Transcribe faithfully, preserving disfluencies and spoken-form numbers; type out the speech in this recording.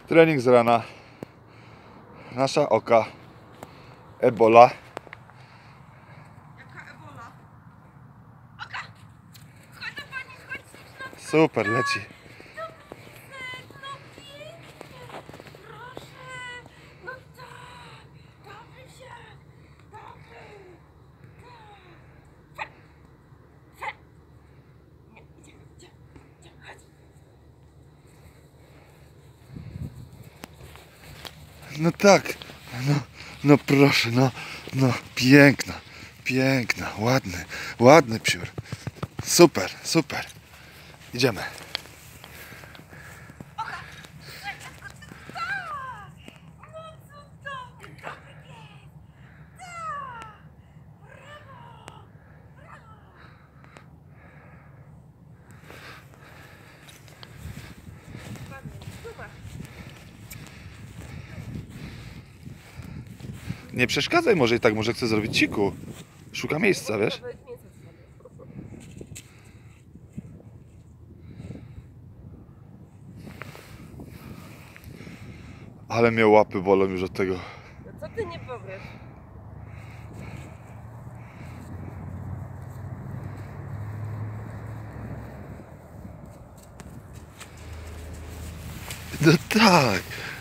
Trening z rana. Nasza oka. Ebola. Jaka ebola? Oka! Chodź do pani, chodź śliczna. Super, leci. No pięknie, no pięknie. Proszę. No tak. Dobry się. Dobry. Tak. Fe. Fe. Nie, idziemy, idziemy, idziemy, chodź. No tak. No, no proszę, no, no piękna, piękna, ładny, ładny psiur. Super, super. Idziemy. Oka. Tak. No cudowny, dobry pies. Tak. Brawo. Brawo. Ładnie, super. Nie przeszkadzaj może i tak, może chcę zrobić ciku. Szuka miejsca, wiesz? Ale mnie łapy bolą już od tego. No co ty nie powiesz? No tak.